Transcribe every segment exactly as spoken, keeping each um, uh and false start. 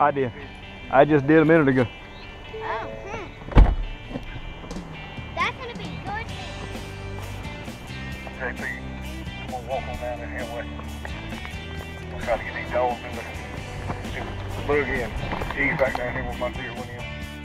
I did. I just did a minute ago. Oh, hmm. That's gonna be good. J P, I'm gonna walk on down there anyway. I'm gonna try to get these dogs in the, in the buggy and ease back down here with my deer went in.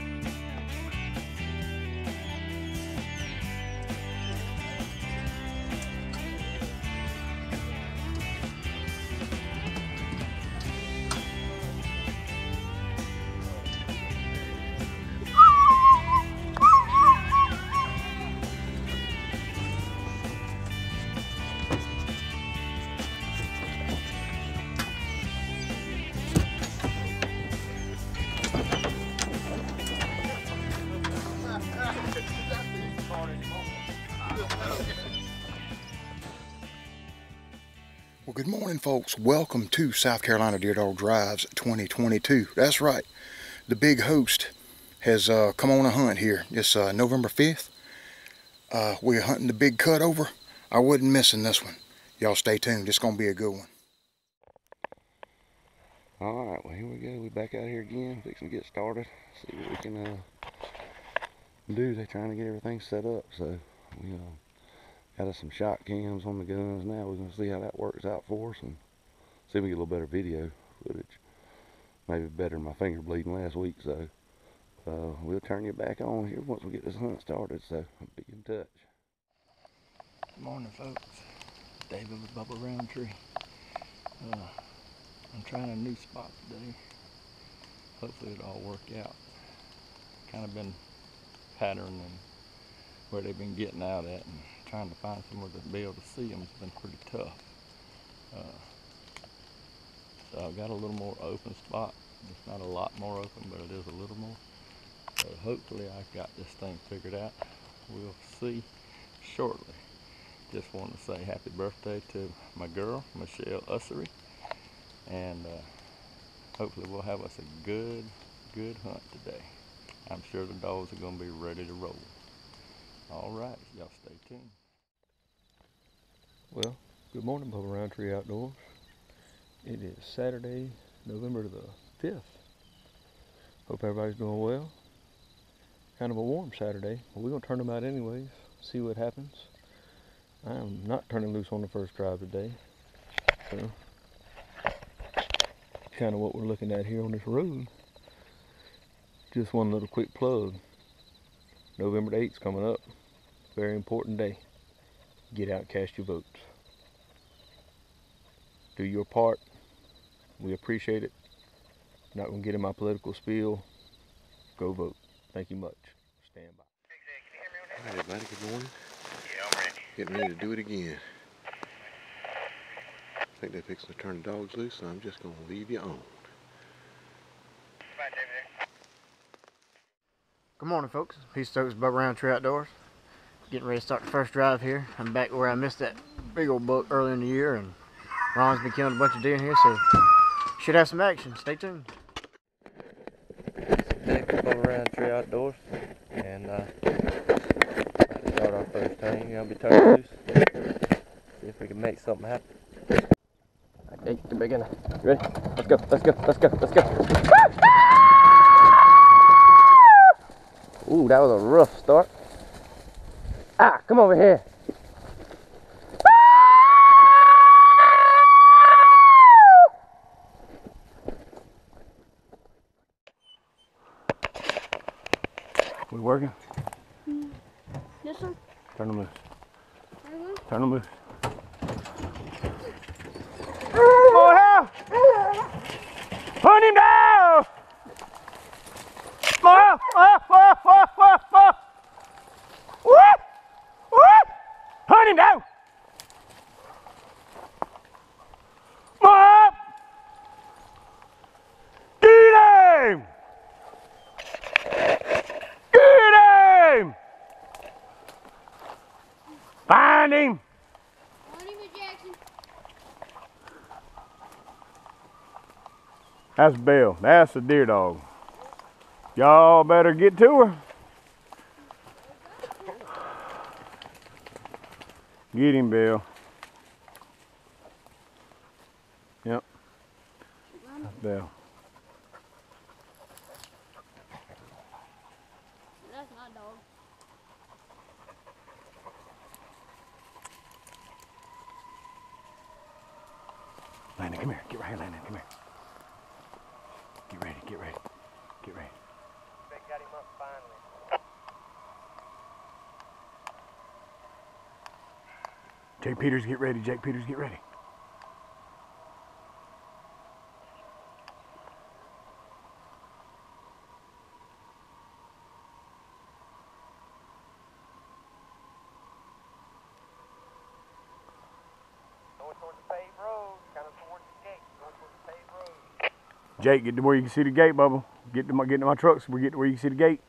Well, good morning, folks. Welcome to South Carolina Deer Dog Drives twenty twenty-two. That's right. The big host has uh, come on a hunt here. It's uh, November fifth. Uh, we're hunting the big Cutover. I wasn't missing this one. Y'all stay tuned. It's going to be a good one. Alright, well, here we go. We're back out here again. Fixing to get started. See what we can uh, do. They're trying to get everything set up. So, we uh, got us some shot cams on the guns now. We're going to see how that works out for us and see if we get a little better video footage. Maybe better than my finger bleeding last week, so uh, we'll turn you back on here once we get this hunt started, so I'll be in touch. Good morning, folks. David with Bubba Roundtree. Uh, I'm trying a new spot today. Hopefully it'll all work out. Kind of been patterning where they've been getting out at and trying to find somewhere to be able to see them has been pretty tough. Uh, so I've got a little more open spot. It's not a lot more open, but it is a little more. So hopefully I've got this thing figured out. We'll see shortly. Just want to say happy birthday to my girl, Michelle Ussery. And uh, hopefully we'll have us a good, good hunt today. I'm sure the dogs are going to be ready to roll. All right, y'all stay tuned. Well, good morning, Bubba Roundtree Outdoors. It is Saturday, November the fifth. Hope everybody's doing well. Kind of a warm Saturday, but we're going to turn them out anyways, see what happens. I am not turning loose on the first drive today. So, kind of what we're looking at here on this road. Just one little quick plug. November the eighth is coming up. Very important day. Get out, cast your votes. Do your part. We appreciate it. Not going to get in my political spiel. Go vote. Thank you much. Stand by. All right, everybody, good morning. Yeah, I'm ready. Getting ready to do it again. I think they're fixing to turn the dogs loose, so I'm just going to leave you on. Good morning, folks. Peace Stokes, Bubba Roundtree Outdoors. Getting ready to start the first drive here. I'm back where I missed that big old buck earlier in the year, and Ron's been killing a bunch of deer in here, so should have some action. Stay tuned. Nick with Bubba Roundtree Outdoors, and uh, about to start our first thing. You're gonna be turning loose. See if we can make something happen. Okay, get back in there. You ready? Let's go, let's go, let's go, let's go. Ooh, that was a rough start. Ah, come over here. We working? Mm. This one? Turn them loose. Everyone? Turn them loose. Oh, hell! Hunt him down! Oh, oh, oh, oh, oh, oh. Whoop! Whoop! Hunt him down! Up! Get him! Get him! Find him! Find him, Jackson. That's Belle. That's a deer dog. Y'all better get to her. Get him, Belle. Yep. That's Belle. dog. Landon, come here. Get right here, Landon. Come here. Get ready. Get ready. Get ready. They got him up finally. Jake Peters, get ready. Jake Peters, get ready. Going towards the paved road, kind of towards the gate. Going towards the paved road. Jake, get to where you can see the gate, Bubba. Get to my, get to my trucks. We get to where you can see the gate.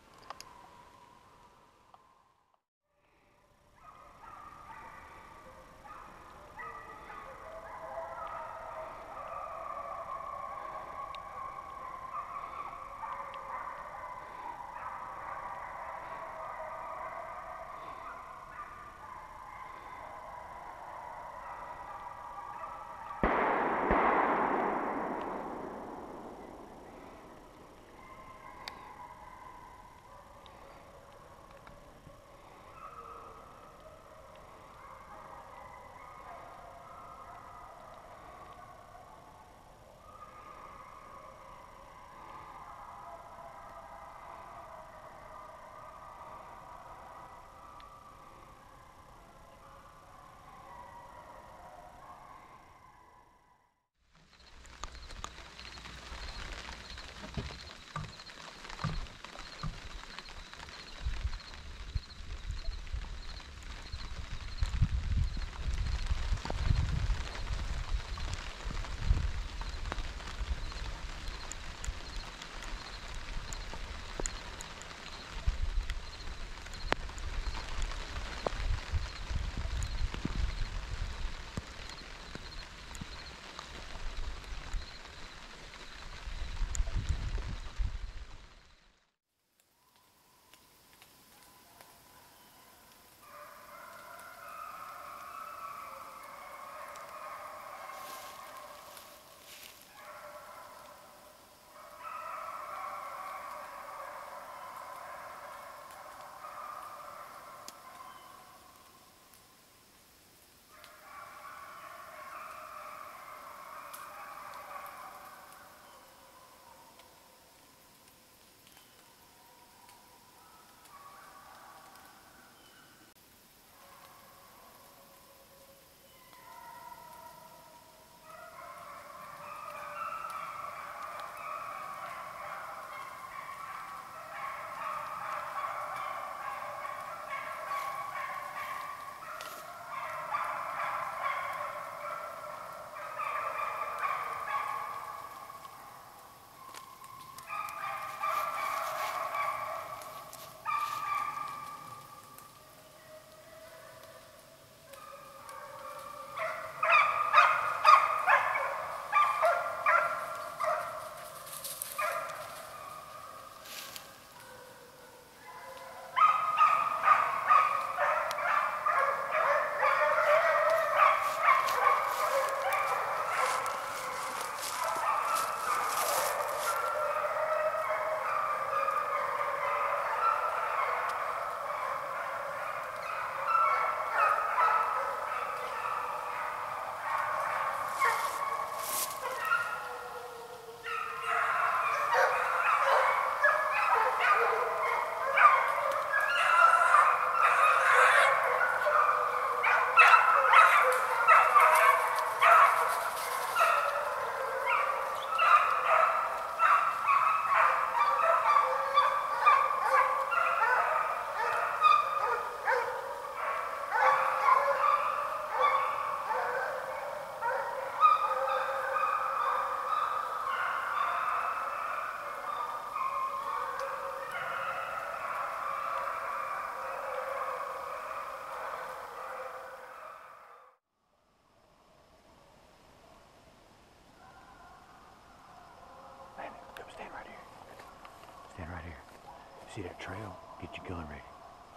See that trail? Get your gun ready.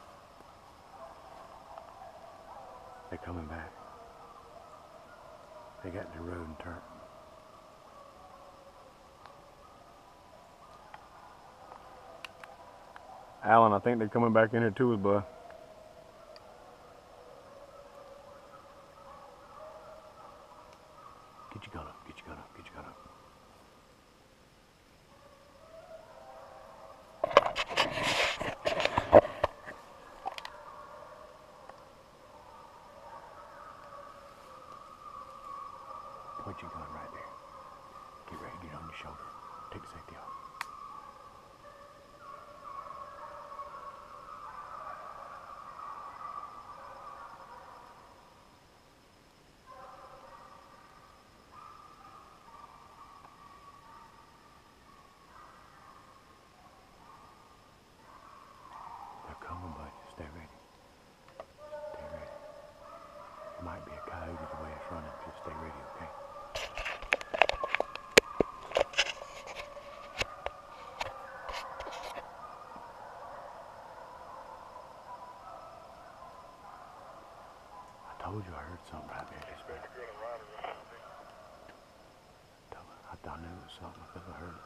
They're coming back. They got the road and turn. Alan, I think they're coming back in here too with Bud. Get your gun up, get your gun up, get your gun up. Put your gun right there. Get ready to get on your shoulder. Take the safety off. They're coming, bud. Stay ready. Stay ready. It might be a coyote the way it's running. Just stay ready, okay? I told you I heard something right there. Just better. I thought I knew it was something because I heard it.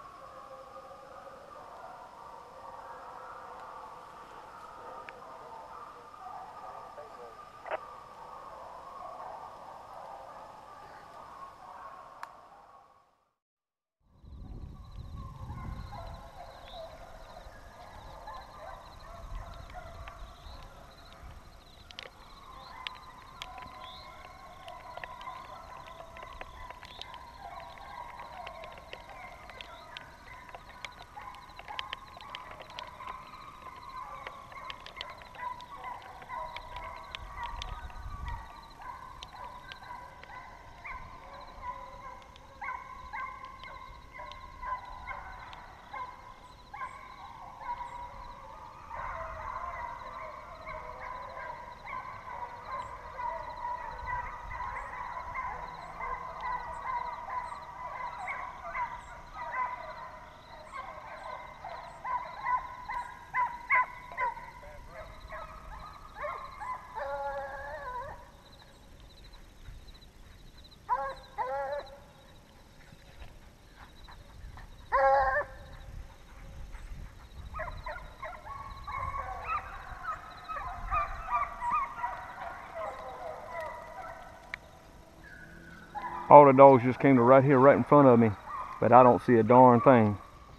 All the dogs just came to right here, right in front of me, but I don't see a darn thing.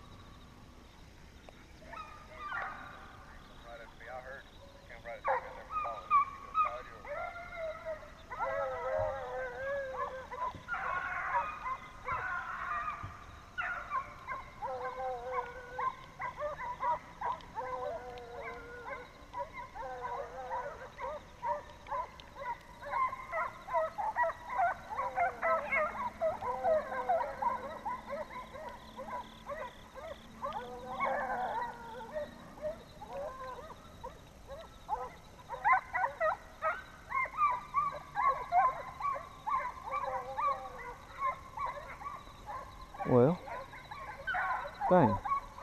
Well, dang.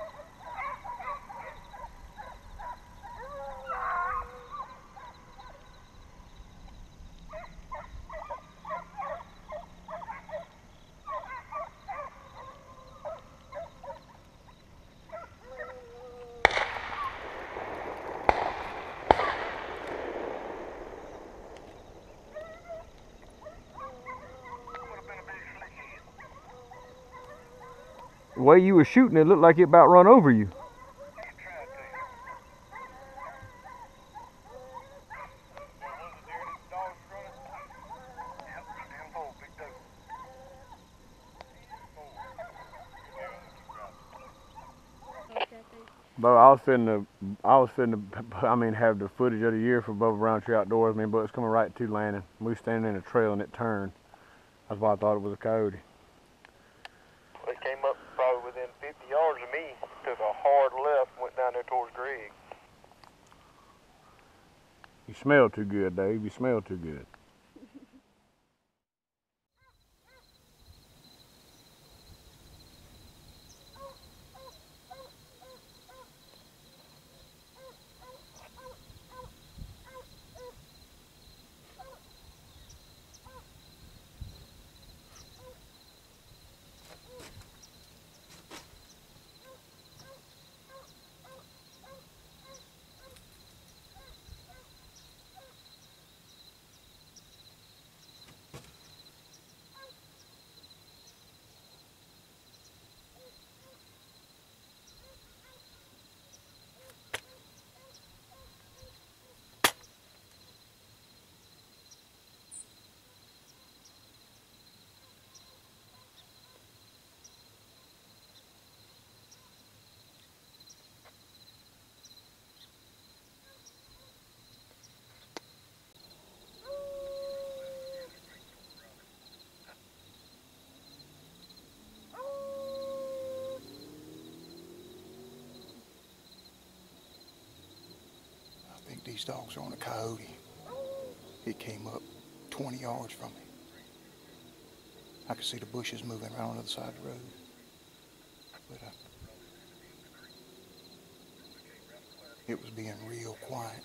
The way you were shooting, it looked like it about run over you. But I was finna, I was finna, I mean, have the footage of the year for Bubba Roundtree Outdoors. I mean, but it's coming right to landing. We were standing in a trail and it turned. That's why I thought it was a coyote. It came up probably within fifty yards of me, took a hard left, went down there towards Greg. You smell too good, Dave. You smell too good. these dogs are on a coyote. It came up twenty yards from me. I could see the bushes moving around on the other side of the road. But uh, it was being real quiet.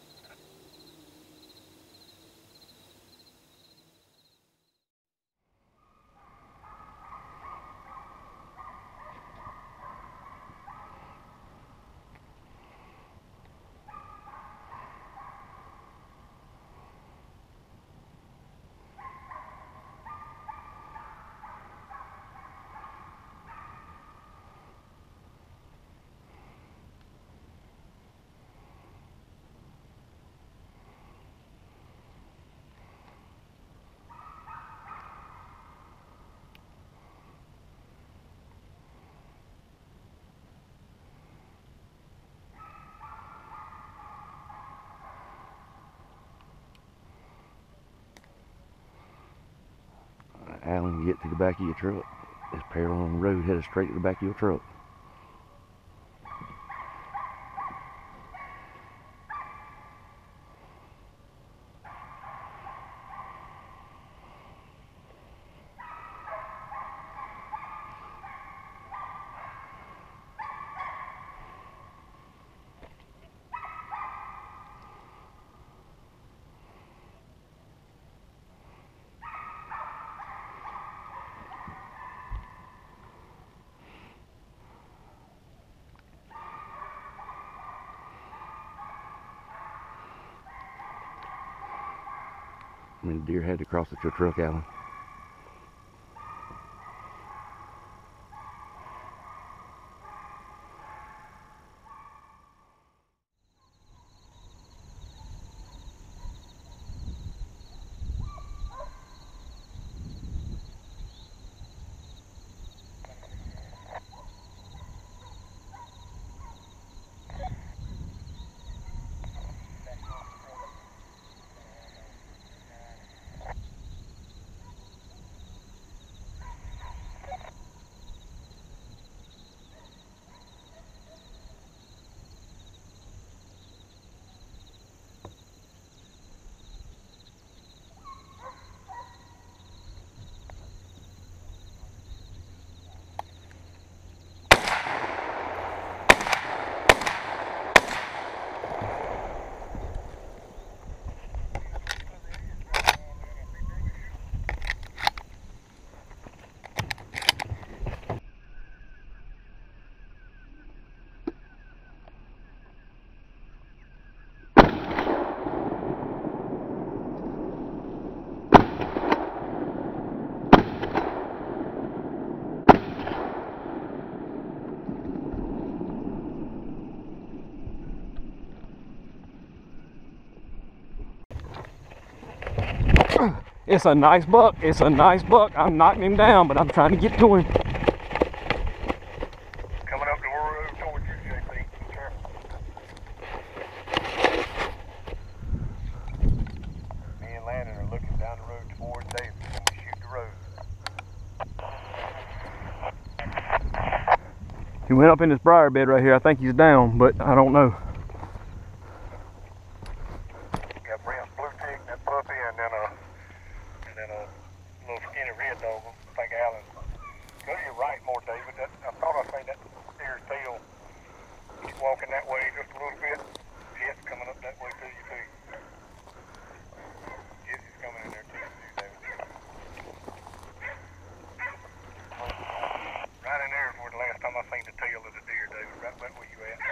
Alan, get to the back of your truck. There's peril on the road headed straight to the back of your truck. I mean, the deer had to cross at your truck, Alan. It's a nice buck. It's a nice buck. I'm knocking him down, but I'm trying to get to him. Coming up the road towards you, J P. Sure. Me and Landon are looking down the road towards David when we shoot the road. He went up in this briar bed right here. I think he's down, but I don't know. Got Brent's blue tick, that puppy, and then a and then a little skinny red dog. I think Alan. Go to your right more, David. That, I thought I seen that deer's tail. Keep walking that way just a little bit. Jet's coming up that way to you too. Jet is coming in there too, David. Right in there is where the last time I seen the tail of the deer, David. Right back where you at.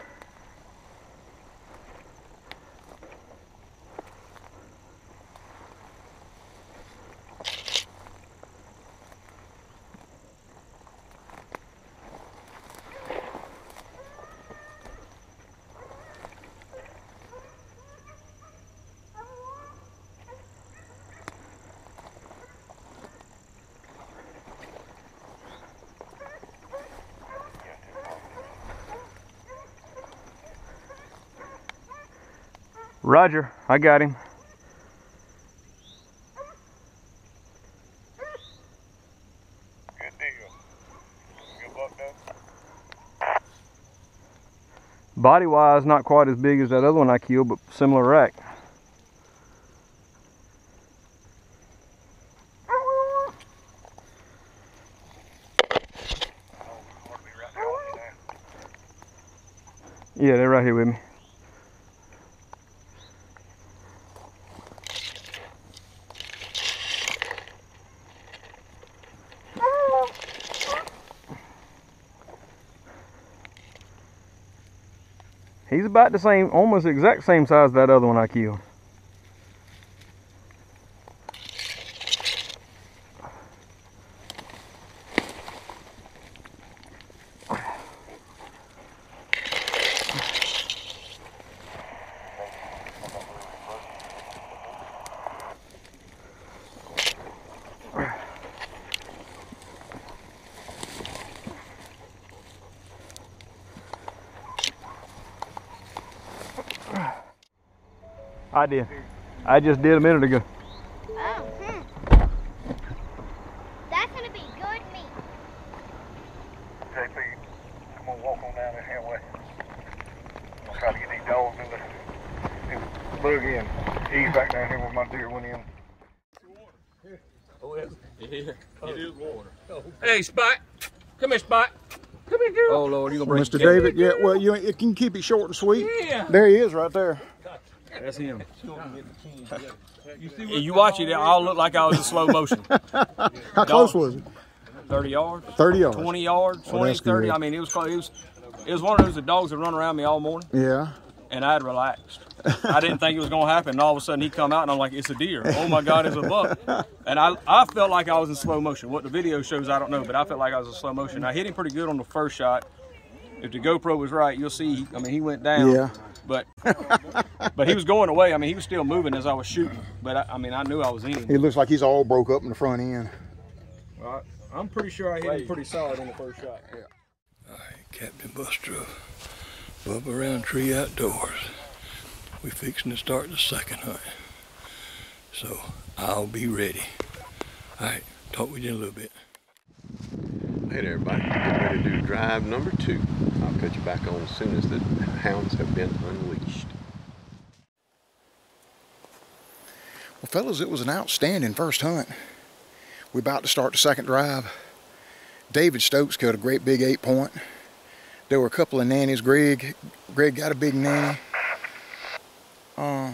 Roger, I got him. Good deal. Good buck, though. Body wise, not quite as big as that other one I killed, but similar rack. Yeah, they're right here with me. He's about the same, almost the exact same size as that other one I killed. I did. I just did a minute ago. Oh, hmm. That's gonna be good meat. J P, come on, walk on down this here way. I'm gonna try to get these dogs in the, in the buggy and ease back down here where my deer went in. Oh, it is, it is water. Hey, Spot. Come here, Spot. Come here, girl. Oh, Lord, you gonna bring Mister David, yeah, well, you, you can keep it short and sweet. Yeah. There he is right there. That's him. You, see you watch it, it all looked like I was in slow motion. How close was it? thirty yards. thirty yards. twenty yards, Oh, twenty, that's thirty. good. I mean, it was, it was it was one of those the dogs that run around me all morning, Yeah. and I had relaxed. I didn't think it was going to happen, and all of a sudden he come out, and I'm like, it's a deer. Oh, my God, it's a buck. And I, I felt like I was in slow motion. What the video shows, I don't know, but I felt like I was in slow motion. I hit him pretty good on the first shot. If the GoPro was right, you'll see, I mean, he went down. Yeah. But but he was going away. I mean, he was still moving as I was shooting. But, I, I mean, I knew I was in him. It looks like he's all broke up in the front end. Well, I, I'm pretty sure I hit him pretty solid in the first shot. Yeah. All right, Captain Buster of Bubba Roundtree Outdoors. We fixing to start the second hunt. So I'll be ready. All right, talk with you in a little bit. Hey there, everybody. Getting ready to do drive number two. I'll cut you back on as soon as the hounds have been unleashed. Well, fellas, it was an outstanding first hunt. We're about to start the second drive. David Stokes killed a great big eight point. There were a couple of nannies. Greg, Greg got a big nanny. Uh,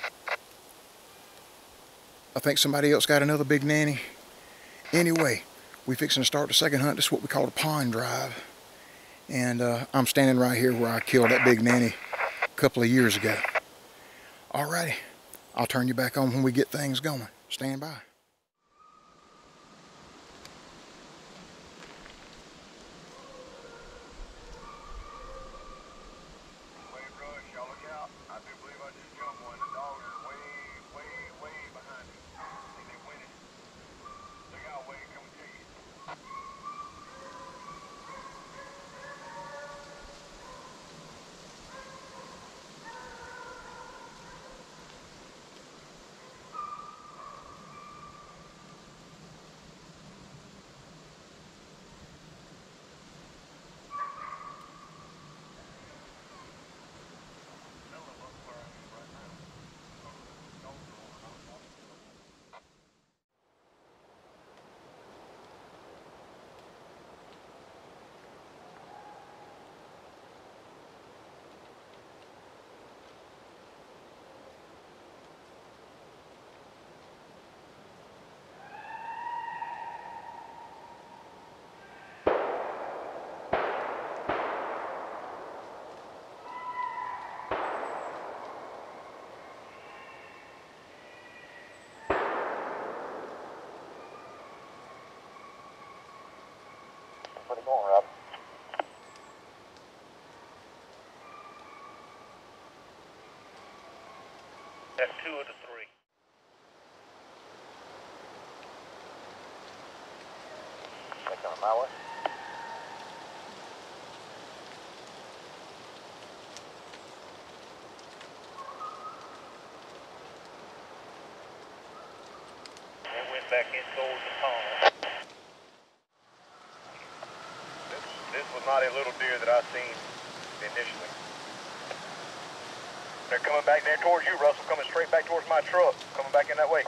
I think somebody else got another big nanny. Anyway, we fixing to start the second hunt. This is what we call a pond drive. And uh, I'm standing right here where I killed that big nanny a couple of years ago. Alrighty, I'll turn you back on when we get things going. Stand by. Put him on, Rob. That's two of the three. Take on my way. And went back in towards the pond. This was not a little deer that I seen initially. They're coming back there towards you, Russell, coming straight back towards my truck, coming back in that way.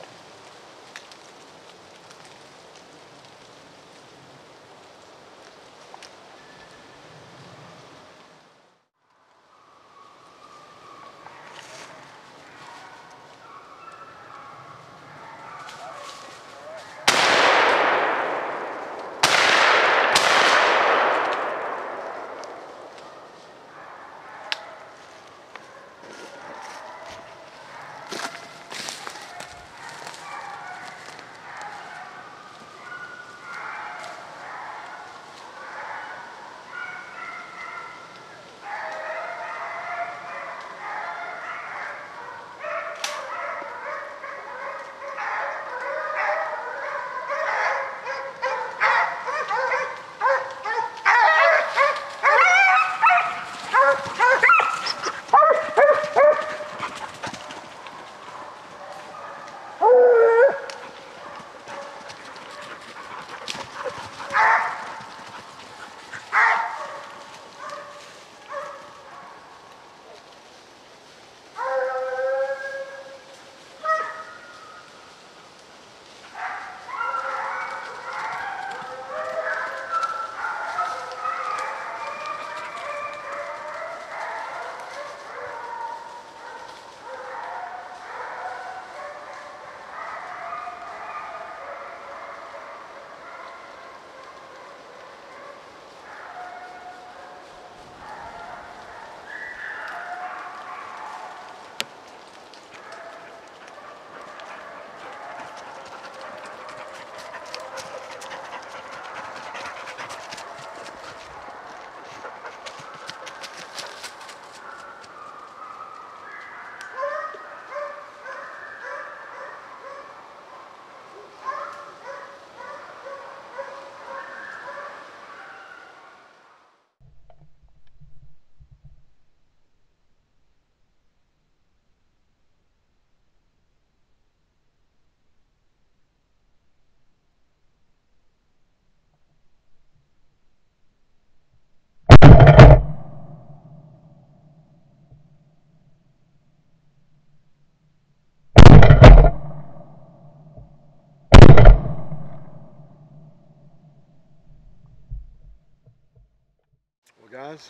Well, guys,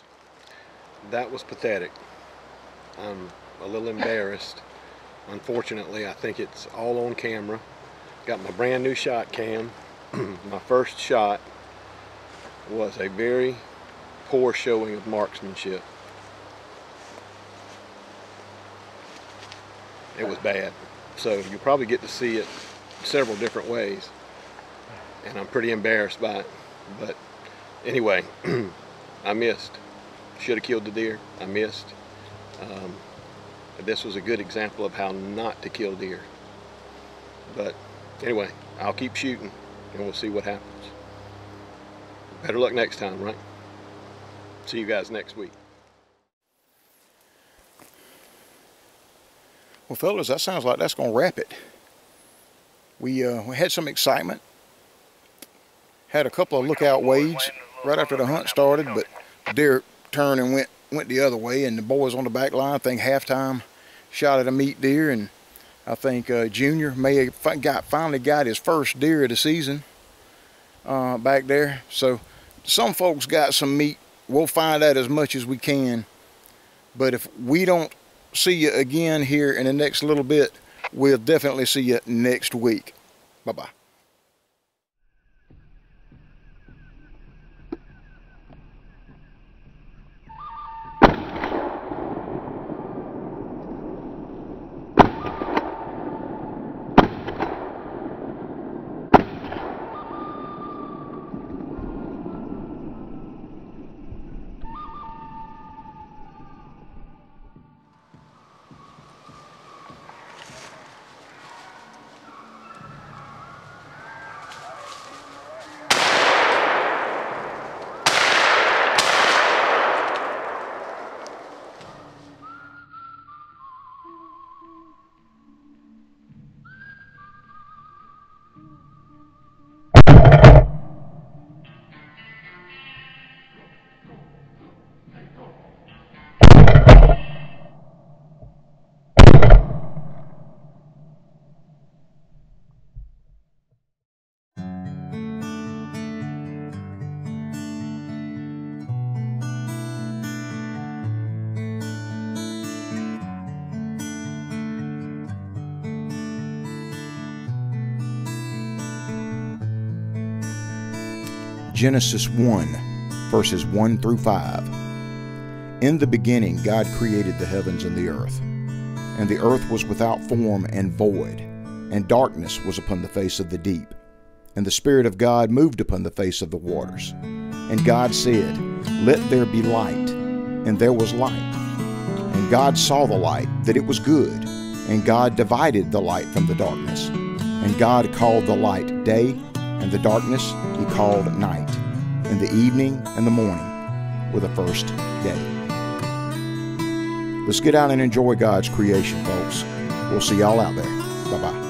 that was pathetic. I'm a little embarrassed. Unfortunately, I think it's all on camera. Got my brand new shot cam. My first shot was a very poor showing of marksmanship. It was bad. So you'll probably get to see it several different ways. And I'm pretty embarrassed by it. But anyway, I missed. Should have killed the deer. I missed. Um, this was a good example of how not to kill deer. But anyway, I'll keep shooting and we'll see what happens. Better luck next time, right? See you guys next week. Well, fellas, that sounds like that's going to wrap it. We, uh, we had some excitement. Had a couple of lookout wades right after the hunt started, but deer turned and went went the other way, and the boys on the back line, I think halftime, shot at a meat deer, and I think uh, Junior may have got, finally got his first deer of the season uh, back there. So some folks got some meat. We'll find out as much as we can. But if we don't see you again here in the next little bit, we'll definitely see you next week. Bye-bye. Genesis one, verses one through five. In the beginning God created the heavens and the earth. And the earth was without form and void, and darkness was upon the face of the deep. And the Spirit of God moved upon the face of the waters. And God said, Let there be light. And there was light. And God saw the light, that it was good. And God divided the light from the darkness. And God called the light day, and the darkness he called night. And the evening and the morning were the first day. Let's get out and enjoy God's creation, folks. We'll see y'all out there. Bye-bye.